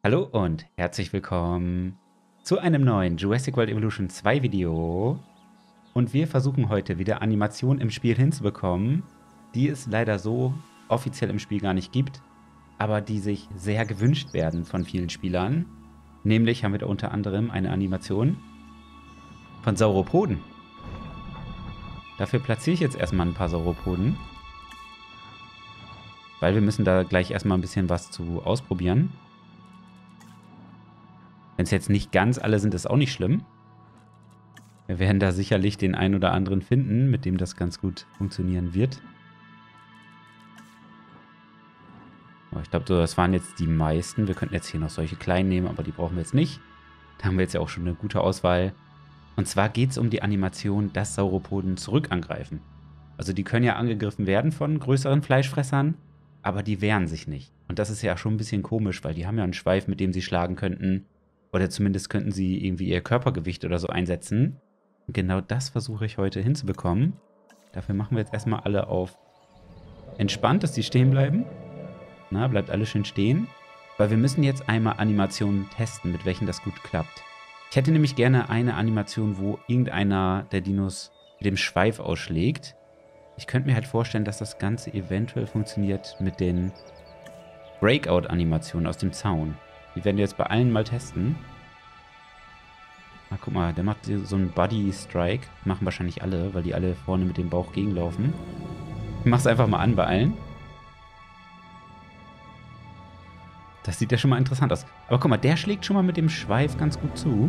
Hallo und herzlich willkommen zu einem neuen Jurassic World Evolution 2 Video. Und wir versuchen heute wieder Animationen im Spiel hinzubekommen, die es leider so offiziell im Spiel gar nicht gibt, aber die sich sehr gewünscht werden von vielen Spielern. Nämlich haben wir da unter anderem eine Animation von Sauropoden. Dafür platziere ich jetzt erstmal ein paar Sauropoden, weil wir müssen da gleich erstmal ein bisschen was zu ausprobieren. Wenn es jetzt nicht ganz alle sind, ist auch nicht schlimm. Wir werden da sicherlich den einen oder anderen finden, mit dem das ganz gut funktionieren wird. Aber ich glaube, das waren jetzt die meisten. Wir könnten jetzt hier noch solche kleinen nehmen, aber die brauchen wir jetzt nicht. Da haben wir jetzt ja auch schon eine gute Auswahl. Und zwar geht es um die Animation, dass Sauropoden zurück angreifen. Also die können ja angegriffen werden von größeren Fleischfressern, aber die wehren sich nicht. Und das ist ja schon ein bisschen komisch, weil die haben ja einen Schweif, mit dem sie schlagen könnten. Oder zumindest könnten sie irgendwie ihr Körpergewicht oder so einsetzen. Und genau das versuche ich heute hinzubekommen. Dafür machen wir jetzt erstmal alle auf entspannt, dass die stehen bleiben. Na, bleibt alle schön stehen. Weil wir müssen jetzt einmal Animationen testen, mit welchen das gut klappt. Ich hätte nämlich gerne eine Animation, wo irgendeiner der Dinos mit dem Schweif ausschlägt. Ich könnte mir halt vorstellen, dass das Ganze eventuell funktioniert mit den Breakout-Animationen aus dem Zaun. Die werden wir jetzt bei allen mal testen. Na, guck mal, der macht so einen Buddy-Strike. Machen wahrscheinlich alle, weil die alle vorne mit dem Bauch gegenlaufen. Ich mach's einfach mal an bei allen. Das sieht ja schon mal interessant aus. Aber guck mal, der schlägt schon mal mit dem Schweif ganz gut zu.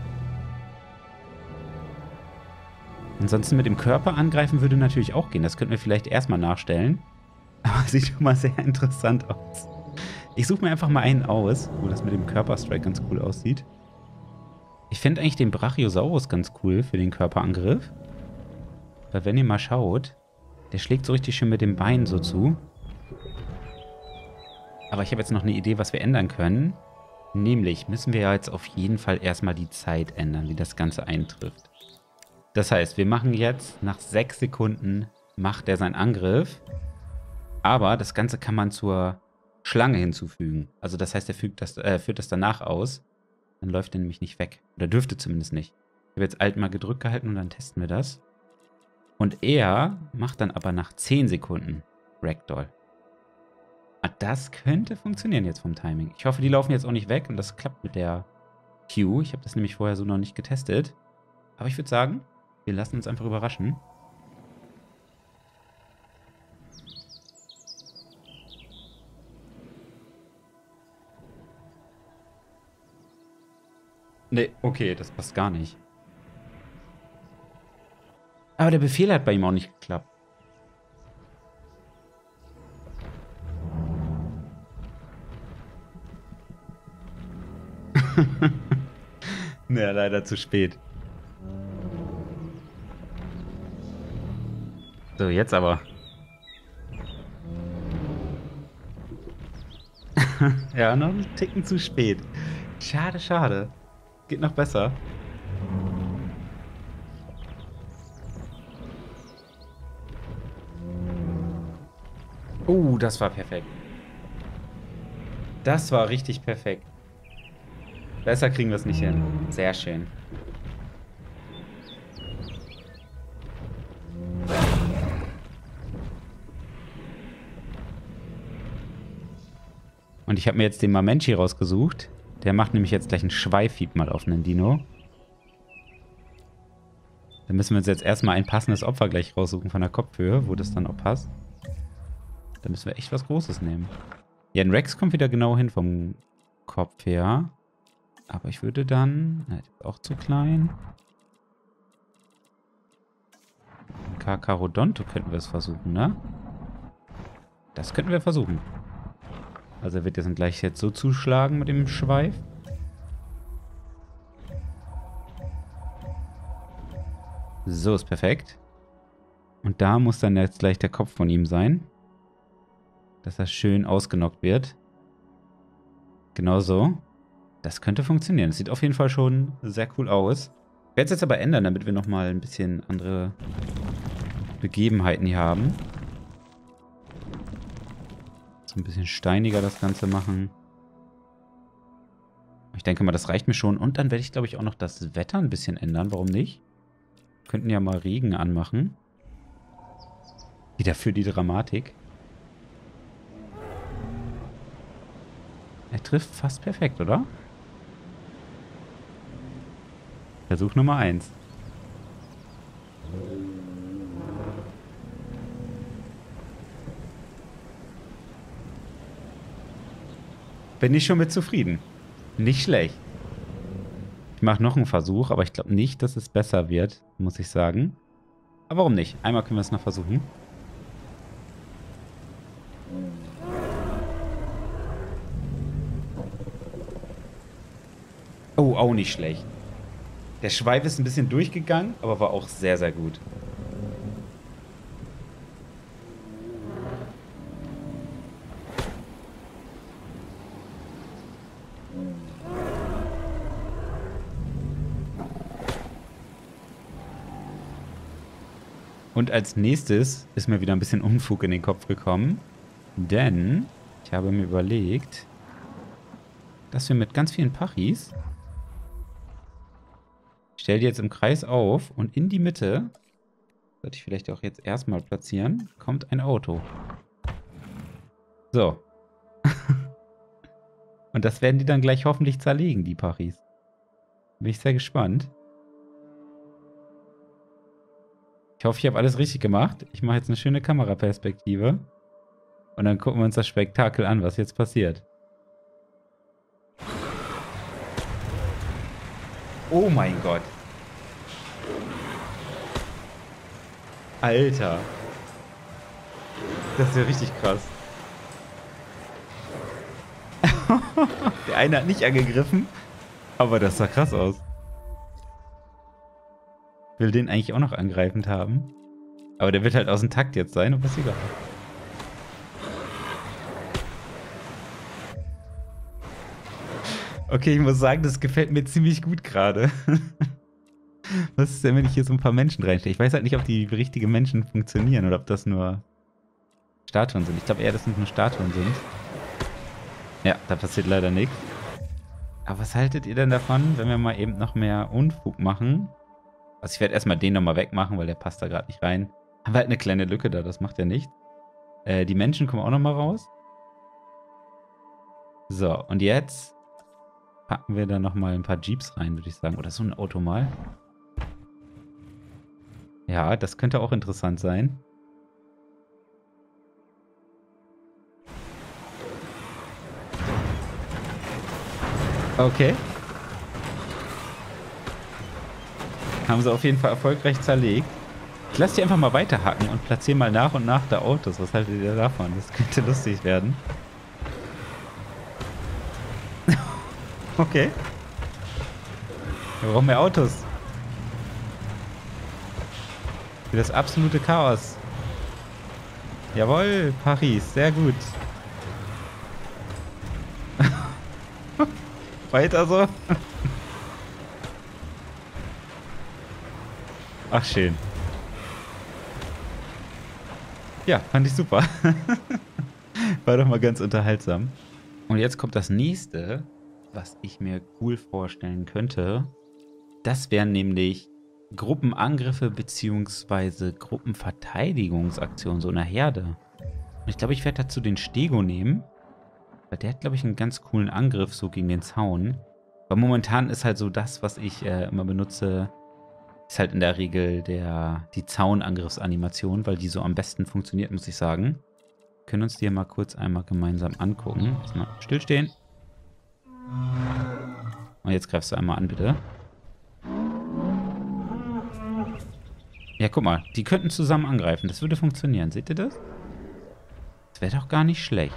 Ansonsten mit dem Körper angreifen würde natürlich auch gehen. Das könnten wir vielleicht erstmal nachstellen. Aber sieht schon mal sehr interessant aus. Ich suche mir einfach mal einen aus, wo das mit dem Körperstrike ganz cool aussieht. Ich finde eigentlich den Brachiosaurus ganz cool für den Körperangriff. Weil wenn ihr mal schaut, der schlägt so richtig schön mit dem Bein so zu. Aber ich habe jetzt noch eine Idee, was wir ändern können. Nämlich müssen wir ja jetzt auf jeden Fall erstmal die Zeit ändern, wie das Ganze eintrifft. Das heißt, wir machen jetzt nach 6 Sekunden macht er seinen Angriff. Aber das Ganze kann man zur Schlange hinzufügen. Also das heißt, er führt das danach aus. Dann läuft er nämlich nicht weg. Oder dürfte zumindest nicht. Ich habe jetzt Alt mal gedrückt gehalten und dann testen wir das. Und er macht dann aber nach 10 Sekunden Ragdoll. Ah, das könnte funktionieren jetzt vom Timing. Ich hoffe, die laufen jetzt auch nicht weg und das klappt mit der Q. Ich habe das nämlich vorher so noch nicht getestet. Aber ich würde sagen, wir lassen uns einfach überraschen. Nee, okay, das passt gar nicht. Aber der Befehl hat bei ihm auch nicht geklappt. Naja, leider zu spät. So, jetzt aber. Ja, noch einen Ticken zu spät. Schade, schade. Geht noch besser. Das war perfekt. Das war richtig perfekt. Besser kriegen wir es nicht hin. Sehr schön. Und ich habe mir jetzt den Mamenchi rausgesucht. Der macht nämlich jetzt gleich einen Schweifhieb mal auf einen Dino. Da müssen wir uns jetzt erstmal ein passendes Opfer gleich raussuchen von der Kopfhöhe, wo das dann auch passt. Da müssen wir echt was Großes nehmen. Ja, ein Rex kommt wieder genau hin vom Kopf her. Aber ich würde dann... Na, der ist auch zu klein. Kakarodonto könnten wir es versuchen, ne? Das könnten wir versuchen. Also er wird jetzt gleich so zuschlagen mit dem Schweif. So, ist perfekt. Und da muss dann jetzt gleich der Kopf von ihm sein. Dass er schön ausgenockt wird. Genau so. Das könnte funktionieren. Das sieht auf jeden Fall schon sehr cool aus. Ich werde es jetzt aber ändern, damit wir nochmal ein bisschen andere Begebenheiten hier haben. So ein bisschen steiniger das Ganze machen. Ich denke mal, das reicht mir schon. Und dann werde ich, glaube ich, auch noch das Wetter ein bisschen ändern. Warum nicht? Könnten ja mal Regen anmachen. Wieder für die Dramatik. Er trifft fast perfekt, oder? Versuch Nummer 1. Bin ich schon mit zufrieden. Nicht schlecht. Ich mache noch einen Versuch, aber ich glaube nicht, dass es besser wird, muss ich sagen. Aber warum nicht? Einmal können wir es noch versuchen. Oh, auch nicht schlecht. Der Schweif ist ein bisschen durchgegangen, aber war auch sehr, sehr gut. Und als nächstes ist mir wieder ein bisschen Unfug in den Kopf gekommen. Denn ich habe mir überlegt, dass wir mit ganz vielen Pachis... Ich stelle die jetzt im Kreis auf und in die Mitte, sollte ich vielleicht auch jetzt erstmal platzieren, kommt ein Auto. So. Und das werden die dann gleich hoffentlich zerlegen, die Pachis. Bin ich sehr gespannt. Ich hoffe, ich habe alles richtig gemacht. Ich mache jetzt eine schöne Kameraperspektive. Und dann gucken wir uns das Spektakel an, was jetzt passiert. Oh mein Gott. Alter. Das ist ja richtig krass. Der eine hat nicht angegriffen, aber das sah krass aus. Will den eigentlich auch noch angreifend haben. Aber der wird halt aus dem Takt jetzt sein, aber ist egal. Okay, ich muss sagen, das gefällt mir ziemlich gut gerade. Was ist denn, wenn ich hier so ein paar Menschen reinstelle? Ich weiß halt nicht, ob die richtigen Menschen funktionieren oder ob das nur Statuen sind. Ich glaube eher, dass es nur Statuen sind. Ja, da passiert leider nichts. Aber was haltet ihr denn davon, wenn wir mal eben noch mehr Unfug machen? Also ich werde erstmal den nochmal wegmachen, weil der passt da gerade nicht rein. Haben wir halt eine kleine Lücke da, das macht ja nichts. Die Menschen kommen auch nochmal raus. So, und jetzt packen wir da nochmal ein paar Jeeps rein, würde ich sagen. Oder so ein Auto mal. Ja, das könnte auch interessant sein. Okay. Haben sie auf jeden Fall erfolgreich zerlegt. Ich lasse die einfach mal weiterhacken und platziere mal nach und nach da Autos. Was haltet ihr davon? Das könnte lustig werden. Okay. Wir brauchen mehr Autos. Für das absolute Chaos. Jawohl, Paris. Sehr gut. Weiter so. Ach, schön. Ja, fand ich super. War doch mal ganz unterhaltsam. Und jetzt kommt das nächste, was ich mir cool vorstellen könnte. Das wären nämlich Gruppenangriffe bzw. Gruppenverteidigungsaktionen, so eine Herde. Und ich glaube, ich werde dazu den Stego nehmen. Weil der hat, glaube ich, einen ganz coolen Angriff so gegen den Zaun. Weil momentan ist halt so das, was ich immer benutze, ist halt in der Regel die Zaunangriffsanimation, weil die so am besten funktioniert, muss ich sagen. Wir können uns die mal kurz einmal gemeinsam angucken. Mal stillstehen. Und jetzt greifst du einmal an, bitte. Ja, guck mal. Die könnten zusammen angreifen. Das würde funktionieren. Seht ihr das? Das wäre doch gar nicht schlecht.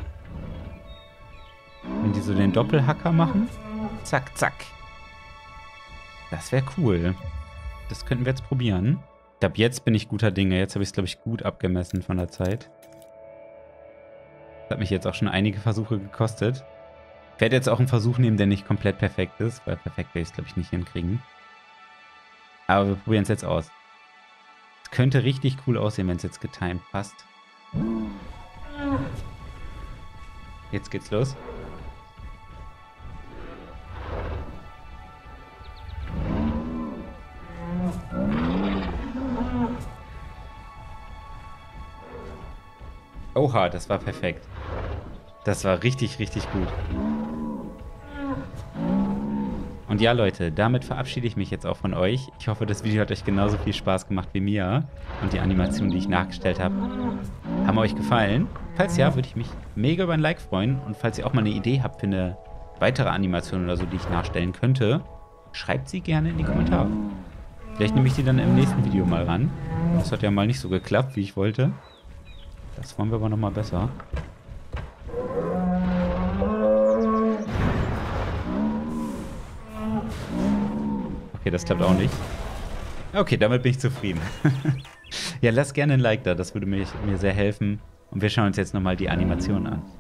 Wenn die so den Doppelhacker machen. Zack, zack. Das wäre cool. Das könnten wir jetzt probieren. Ich glaube, jetzt bin ich guter Dinge. Jetzt habe ich es, glaube ich, gut abgemessen von der Zeit. Das hat mich jetzt auch schon einige Versuche gekostet. Ich werde jetzt auch einen Versuch nehmen, der nicht komplett perfekt ist, weil perfekt werde ich es, glaube ich, nicht hinkriegen. Aber wir probieren es jetzt aus. Es könnte richtig cool aussehen, wenn es jetzt getimed passt. Jetzt geht's los. Oha, das war perfekt. Das war richtig, richtig gut. Und ja, Leute, damit verabschiede ich mich jetzt auch von euch. Ich hoffe, das Video hat euch genauso viel Spaß gemacht wie mir. Und die Animationen, die ich nachgestellt habe, haben euch gefallen. Falls ja, würde ich mich mega über ein Like freuen. Und falls ihr auch mal eine Idee habt für eine weitere Animation oder so, die ich nachstellen könnte, schreibt sie gerne in die Kommentare. Vielleicht nehme ich die dann im nächsten Video mal ran. Das hat ja mal nicht so geklappt, wie ich wollte. Das wollen wir aber nochmal besser. Okay, das klappt auch nicht. Okay, damit bin ich zufrieden. Ja, lasst gerne ein Like da, das würde mir sehr helfen. Und wir schauen uns jetzt nochmal die Animation an.